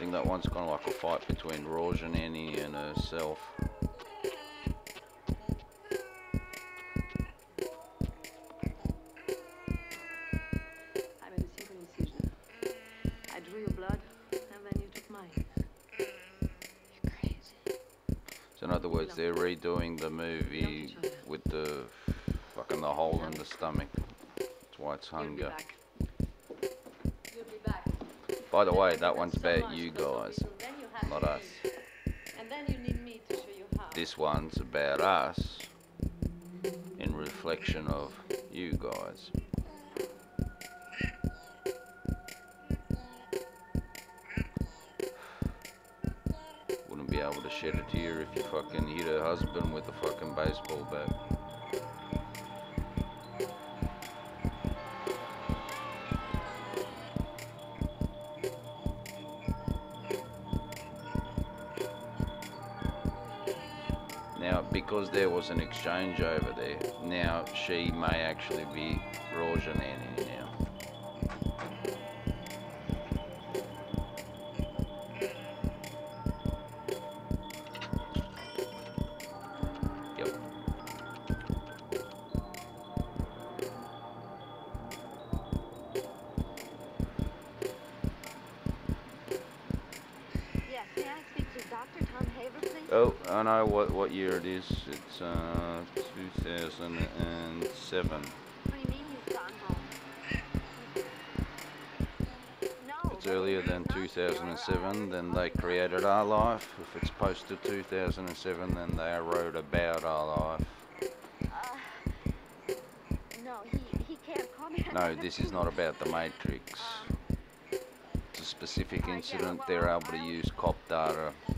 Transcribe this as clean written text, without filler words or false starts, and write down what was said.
imagine that one's kind of like a fight between Rorge and Annie and herself. I made a simple incision. I drew your blood, and then you took mine. You're crazy. So in other words, they're redoing the movie with the fucking the hole in the stomach. That's why it's hunger. You'll be back. By the way, that one's about you guys, not us. And then you need me to show you how. This one's about us in reflection of you guys. Wouldn't be able to shed a tear if you fucking hit her husband with a fucking baseball bat. Now, because there was an exchange over there, now she may actually be Rorge and Annie now. Yep. Yes, may I speak to Dr. Tom Haver, please? Oh, I know what year it is. It's 2007. What do you mean he's gone home? No. If it's earlier than 2007, then they created our life. If it's post to 2007, then they wrote about our life. No, he can't comment. No, this is not about the Matrix. It's a specific incident. They're able to use cop data